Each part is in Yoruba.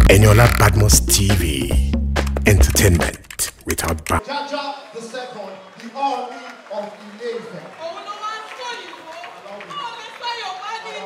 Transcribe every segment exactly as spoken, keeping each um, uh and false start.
Eniola Badmus T V. Entertainment without bounds. Jaja the second, the army of Ilefe. Oh no, I'm sorry. Oh, let's say your body.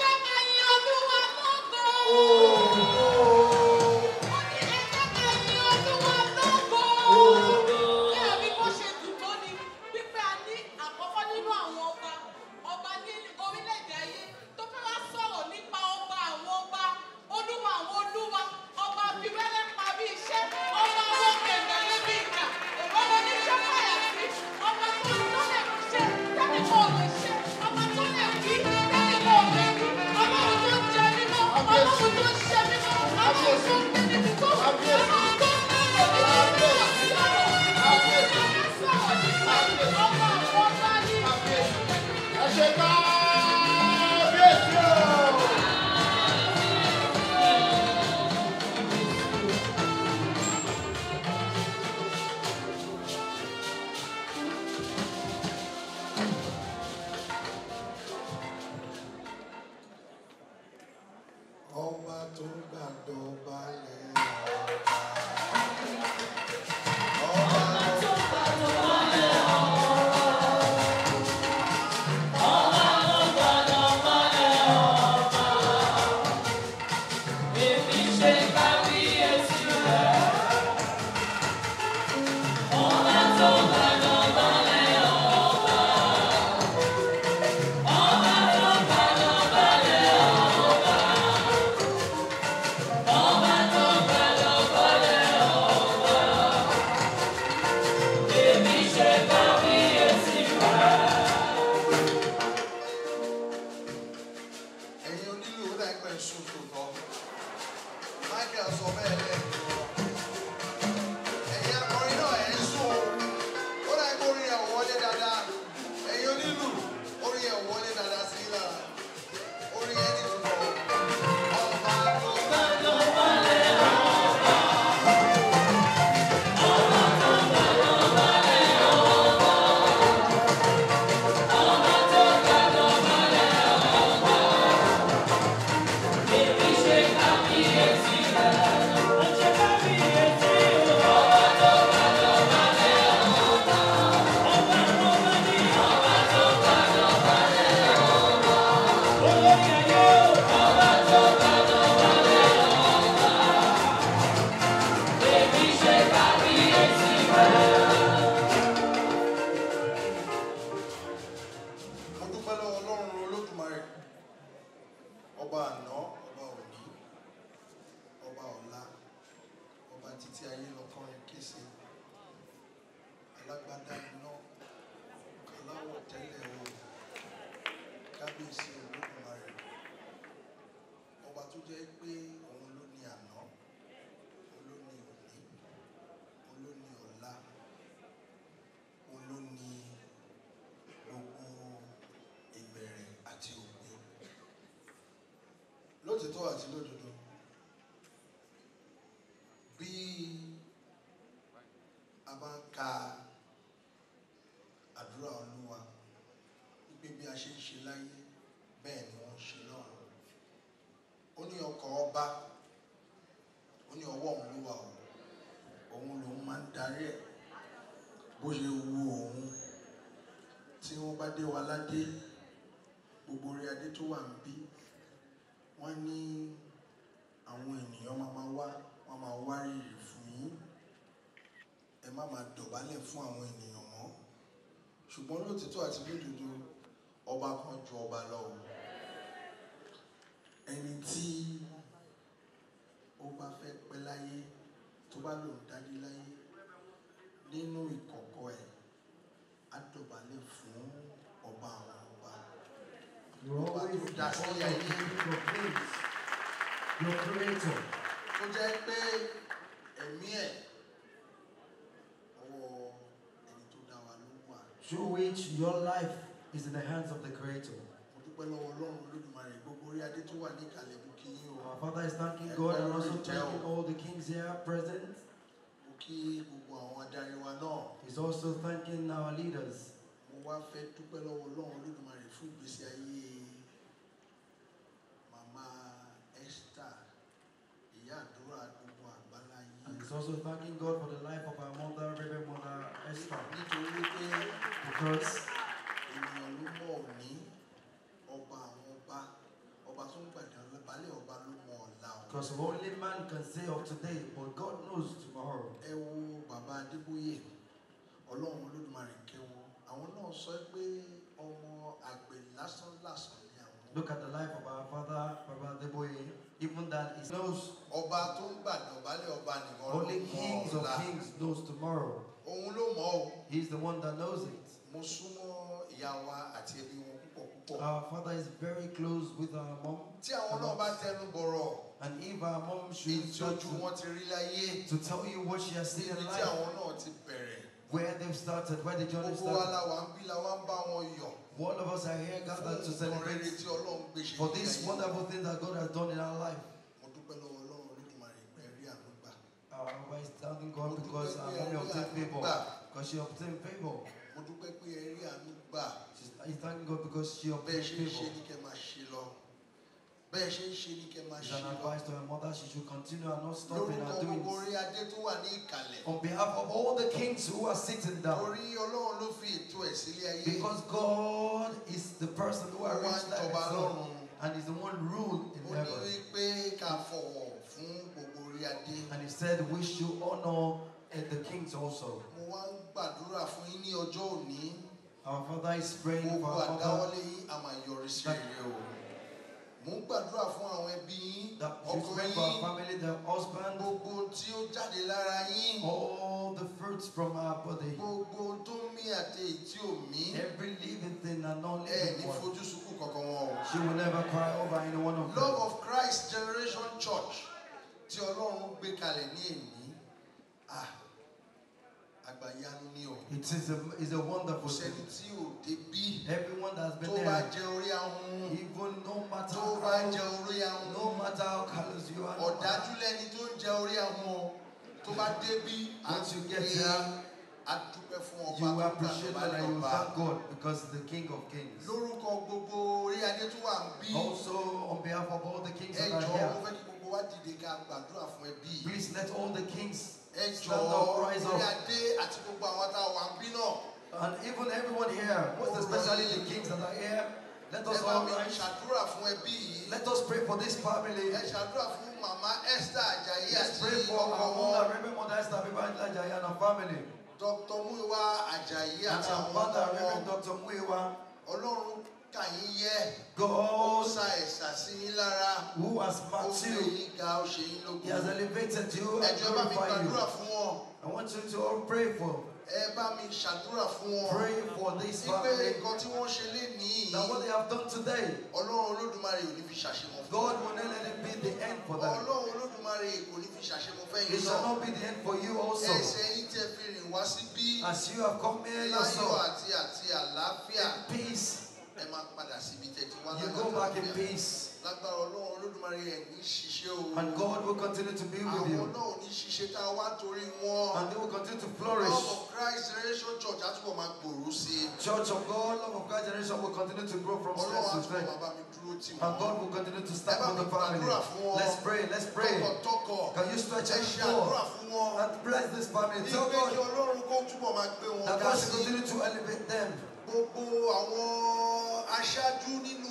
Lótìtọ́ àti lódodo bí a bá ń ka àdúrà Olúwa wípé bí a ṣe ń ṣe láyé bẹ́ẹ̀ ni wọ́n ń ṣe lọ́run. Ó ní ọkàn ọba, ó ní ọwọ́ òun ló wà o, òun lòun máa ń darí ẹ̀ bó ṣe wu òun. Tí wọ́n bá dé wa ládé, gbogbo orí adé tó wà ń bí, wọ́n ní àwọn ènìyàn máa máa wá wọ́n máa wárìrì fún yín, ẹ má máa dọ̀bálẹ̀ fún àwọn ènìyàn mọ́. Ṣùgbọ́n lótìtọ́ àti lódodo ọba kan ju ọba lọ. Ẹni tí ó bá fẹ́ pẹ́ láyé tó bá lòun dádé láyé nínú ìkọ̀kọ̀ ẹ̀ á dọ̀bálẹ̀ fún ọba àwọn ọba. Ọba tó dá sí ayé your creator. Tó jẹ́ pé ẹ̀mí ẹ̀ ọwọ́ ẹni tó dá wa ló wà. Through which your life is in the hands of the creator. Mo dúpẹ́ lọ́wọ́ Ọlọ́run Olódùmarè gbogbo orí adé tó wà ní ìkàlẹ̀ mú kí yín o. Our Father is thanking God and also thanking all the kings here present. Mo kí gbogbo àwọn adarí wa náà. He's also thanking our leaders. Mo wá fẹ́ dúpẹ́ lọ́wọ́ Ọlọ́run Olódùmarè fún ìgbésí ayé Màmá Esther ìyá àdúrà also thanking God for the life of our mother, Reverend Mother Esther. Nítorí pé Because ènìyàn ló mọ̀ òní, ọba àwọn ọba, ọba tó ń gbàdán balẹ̀ ọba ló mọ̀ ọ̀la o. because only man can say of today, but God knows tomorrow. Ẹ wo bàbá Adébóyè, Ọlọ́run Olódùmarè kẹ́ wọn. Àwọn náà sọ pé ọmọ àgbẹ̀ lásán lásán ni àwọn. Look at the life of our father, Baba Deboye. Even that he knows Ọba tó ń gbàdán balẹ̀ ọba nìkan ló only mọ̀ kings of ọ̀la. kings knows tomorrow. Òun ló mọ̀ o. He's the one that knows it. Mo súnmọ́ ìyá wa àti ẹbí wọn púpọ̀ púpọ̀. Our father is very close with our mom. Tí àwọn náà bá tẹnu bọ̀rọ̀, And if our mom should èyí tí start ojú to, wọn ti rí láyé, to tell you what she has seen níbi in tí life, àwọn náà ti bẹ̀rẹ̀. where they've started, where the journey Gbogbo wa started, la wà ń bí la wá ń bá wọn yọ̀. all of us are here gathered to Fún nǹkan rere celebrate tí Ọlọ́run gbé ṣe for ní this ayé. wonderful thing that God has done in our life. Mo dúpẹ́ lọ́wọ́ Ọlọ́run Olódùmarè pé ẹ rí àánú gbà. Our mother is thanking God because our mommy obtained favor. Because she obtained favor. Mo dúpẹ́ pé ẹ rí àánú gbà. She's he's thanking God because she Bẹ́ẹ̀ obtained ṣe ń ṣe favor. ni kẹ́ máa ṣe lọ. Bẹ́ẹ̀ ṣe ń ṣe ni kẹ́ máa It's ṣe an lọ. advice to her mother, she should continue and not stop in Lórúkọ her gbogbo doings. orí adé tó wà ní ìkàlẹ̀. On behalf of all the kings who are sitting down, Torí Ọlọ́run ló fi ètò ẹ̀ sílé ayé. because God is the person who Ó wá ń arranged that jọba himself, lọ́run. and is the one ruled in Ó ní heaven. wípé ká fọ̀wọ̀ fún gbogbo orí adé. And he said we should honor uh, the kings also. Mo wá ń gbàdúrà fún yín ní ọjọ́ òní. Our father is praying for Gbogbo our mother àdáwọ́lé yín a máa yọrí sí rere o. Mo ń gbàdúrà fún àwọn ẹbí yín, that she's ọkọ praying for our yín, family, their husband, gbogbo ohun tí ó jáde lára yín, all the fruits from our body, gbogbo ohun tó ń mí àti èyí tí ò mí, every living thing and ẹ non-living ní one. fojú sunkún kankan wọn o. She will never cry over any one of Love them. of Christ Generation Church tí Ọlọ́run gbé kalẹ̀ ní èní, ah, àgbàyanu ni o. It is a, is a Kò wonderful sẹ́ni thing. tí ò débí Everyone that's been tó bá there, jẹ orí ahun, even no matter tó bá jẹ how, orí ahun, no matter how callous you are, no matter- ọ̀dájú lẹ́ni tó ń jẹ orí ahun o. Tó bá débí, a Once you tún get pé there, a dúpẹ́ fún ọba you tó gbà appreciate tó God bá and lè you ọba. thank God because he's the King of Kings. Lórúkọ gbogbo orí adé tó wà ń bí, Also, on behalf of all the kings ẹ that are jọ̀ọ́ mo here, fẹ́ kí gbogbo wa dìde ká gbàdúrà fún ẹbí yìí. please let all the kings Ẹ stand jọ̀ọ́ up, rise orí up. adé àti gbogbo àwọn tá a wà ń bí náà. And even everyone here, most especially the kings that are here, let us Ẹ bá all mi rise. ṣàdúrà fún ẹbí yìí. Let us pray for this family. Ẹ ṣàdúrà fún màmá Esther Ajayi Let's pray àti for ọkọ our wọn. mother, Reverend Mother Esther Ajayi and her family. Doctor Muyiwa Ajayi And àti our àwọn father, ọmọ Reverend wọn. Doctor Muiwa, Ọlọ́run kà yín yẹ. Ó God sa ẹ̀sà sí yín lára. who has Ó marked gbé you, yín ga, ó ṣe yín He has lógo. elevated you Ẹ and jọ̀ọ́ bá mi glorified gbàdúrà you. fún wọn. I want you to all pray for, Ẹ bá mi ṣàdúrà fún wọn. pray for this Wípé family. nǹkan tí wọ́n ṣe lénìí, That what they have done today, Ọlọ́run Olódùmarè ò ní fi ṣàṣemọ fún God wọn. will not let it be the end for them. Ọlọ́run Olódùmarè kò ní fi ṣàṣemọ It fẹ́yìn shall náà. not be the end for you also. Ẹsẹ̀ yín tẹ́ fi rìn wá síbí. As you have come here Láyọ̀ yourself, àti àti àlàáfíà. in peace, Ẹ máa padà síbi tẹ́ ti wá you láyọ̀ go àti back in àlàáfíà. peace. Lágbára Ọlọ́run Olódùmarè ẹ̀ ní ṣiṣẹ́ o. And God will continue to be with Àwọn you. náà ò ní ṣiṣẹ́ tá a wá torí wọn. And they will continue to Love flourish. of Christ Generation Church á túbọ̀ máa gbòòrò sí i. Church of God, Love of God generation will continue to grow from Ọlọ́run á strength to túbọ̀ strength. máa bá mi dúró tì And wọ́n. God will continue to stand Ẹ bá for mi the family. gbàdúrà fún wọn. Let's pray, let's pray. Tọkàntọkàn. Can you stretch Ẹ out ṣe àdúrà forth fún wọn. and bless this family? Ní Tell pé kí God Ọlọ́run kó túbọ̀ máa gbé wọn that ga God should sí. continue to elevate them. Gbogbo àwọn aṣáájú nínú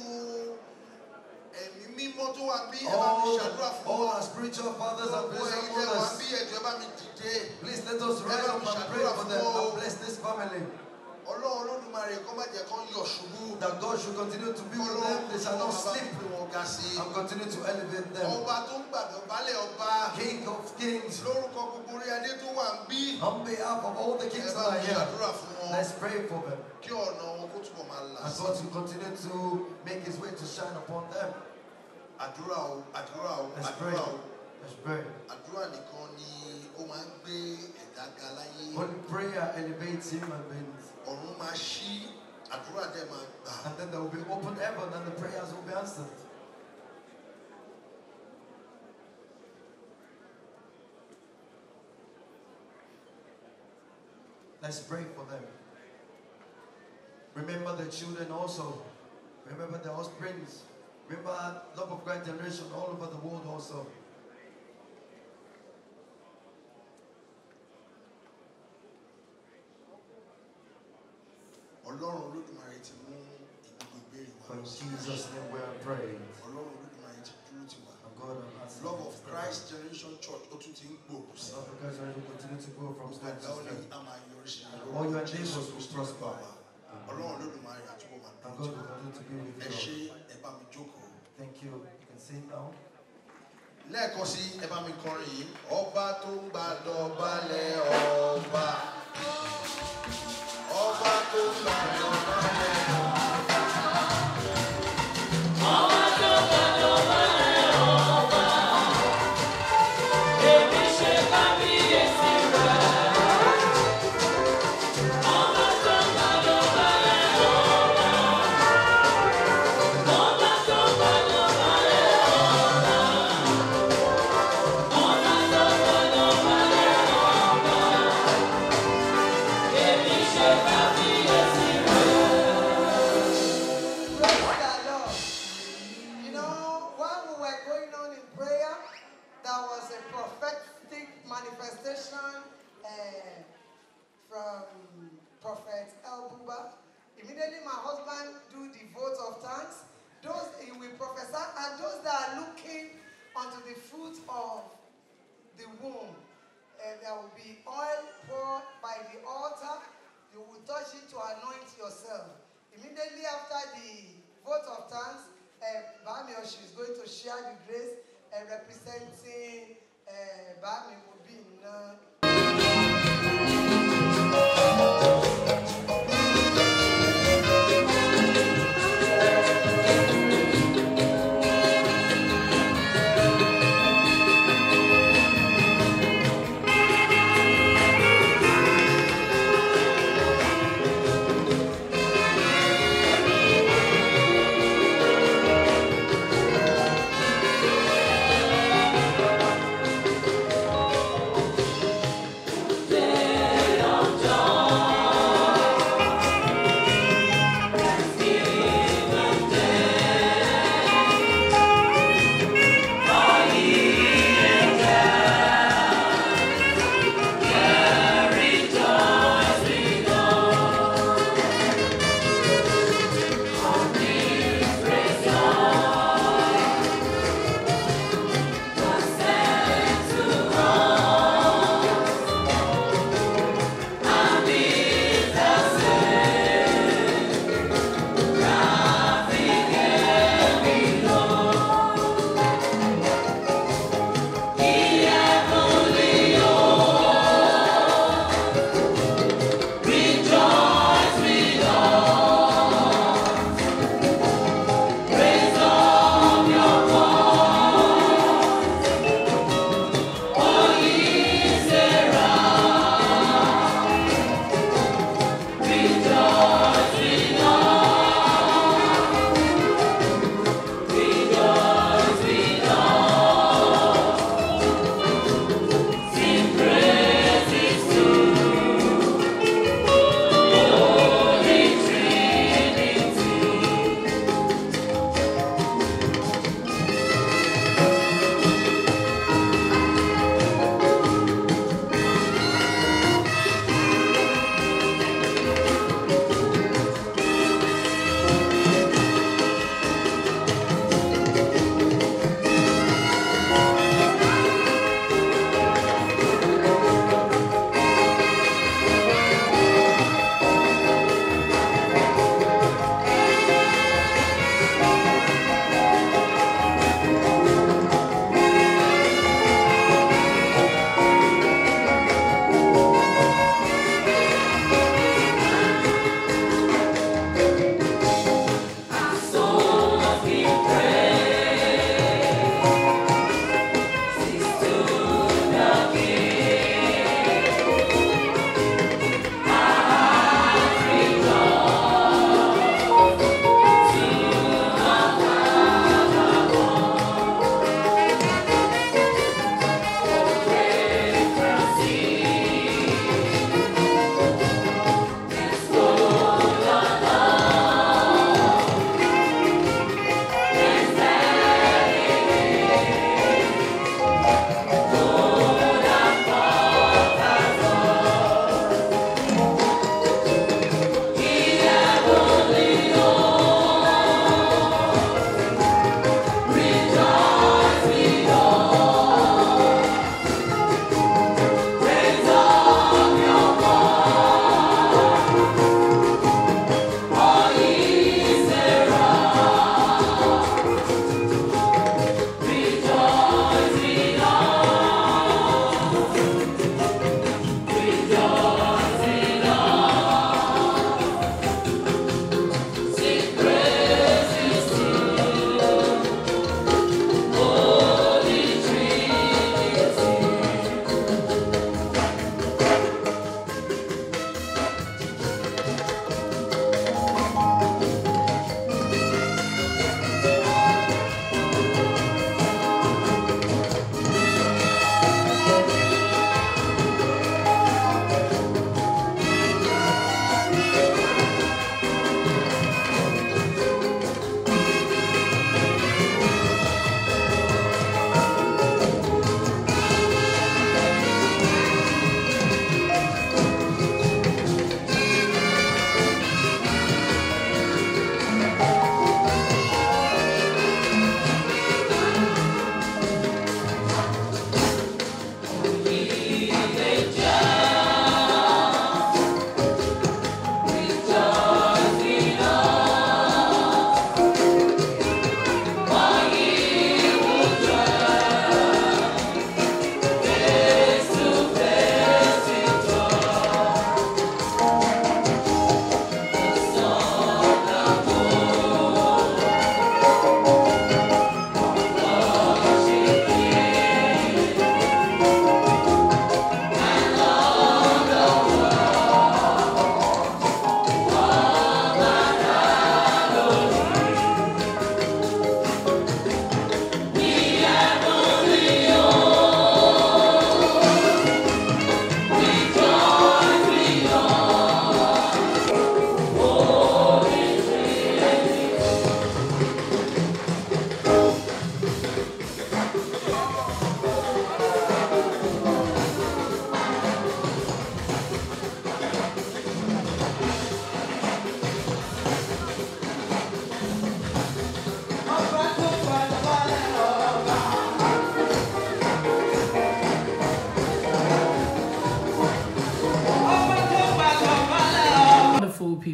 ẹ̀mí mímọ́ tó wà bí ẹ bá mi All, ṣàdúrà fún all wọn. our spiritual fathers and Gbogbo ẹ̀yin spiritual tẹ́ wà mothers, bí ẹ̀jọ̀ bá mi dìde. please let us rise up and pray for them and bless this family. Ọlọ́run Olódùmarè kó má jẹ́ kán yọ̀ ṣubú. That God should continue to be with them, they shall not sleep, Gbé wọn ga sí. and continue to elevate them. Ọba tó ń gbàdọ̀ balẹ̀ ọba. King of kings, Lórúkọ gbogbo orí adé tó wà ń bí. on behalf of all the Ẹ kings bá that are mi here, ṣàdúrà fún wọn. let's pray for them. Kí ọ̀nà wọn kó túbọ̀ máa là And sí. God will continue to make his way to shine upon them. Àdúrà o, àdúrà o, Let's pray. àdúrà o. Let's pray. Àdúrà nìkan ni ó máa ń gbé ẹ̀dá ga láyé. Only prayer elevates human beings. Ọ̀run máa ṣí, àdúrà dẹ̀ máa gbà. And then there will be open heaven and the prayers will be answered. Let's pray for them. Remember the children also. Remember the offsprings. Remember Love of God generation all over the world also. Ọlọ́run Olódùmarè ti mú ìgbogbo ìbéèrè wa. For in Jesus' name we are praying. Ọlọ́run Olódùmarè ti dúró tì wá. And God has answered. Love of Christ Generation Church ó tún ti ń gbòòrò sí. Love of Christ will continue to grow from strength to strength. All All your neighbors will prosper. Ọlọ́run Olódùmarè àtúbọ̀ máa And dúró God will tì continue to be wá. Ẹ with ṣé you. ẹ bá mi jókòó. Thank you. You can sit down. Lẹ́ẹ̀kan sí ẹ bá mi kọrin yìí. Ọba tó ń gbàdọ̀balẹ̀ ọba. Ọba tó ń gbàdọ̀balẹ̀ ọba. Ọba tó ń gbàdọ̀balẹ̀ ọba. Èmi ṣe kábíyèsí rẹ̀. Ọba tó ń gbàdọ̀balẹ̀ ọba. Ọba tó ń gbàdọ̀balẹ̀ ọba. Ọba tó ń gbàdọ̀balẹ̀ ọba. Èmi ṣe kábíyèsí rẹ̀. Praise the Lord. You know, while we were going on in prayer, there was a prophetic manifestation uh, from Prophet El Buba. Immediately, my husband do the vote of thanks. Those he will prophesy, and those that are looking unto the fruit of the womb, and there will be oil poured by the altar. You will touch it to anoint yourself. Immediately after the vote of thanks, uh, Bami Oshi is going to share the grace uh, representing uh, Bami Mubin.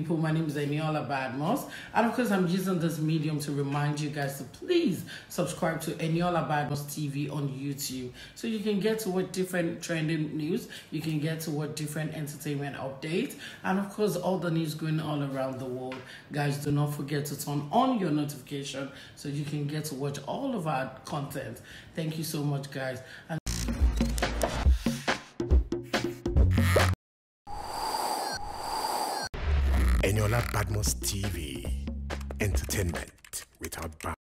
people. My name is Eniola Badmus. And of course, I'm using this medium to remind you guys to please subscribe to Eniola Badmus T V on YouTube. So you can get to what different trending news, you can get to what different entertainment updates, and of course, all the news going all around the world. Guys, do not forget to turn on your notification so you can get to watch all of our content. Thank you so much, guys. And Eniola Badmus T V, entertainment without bounds.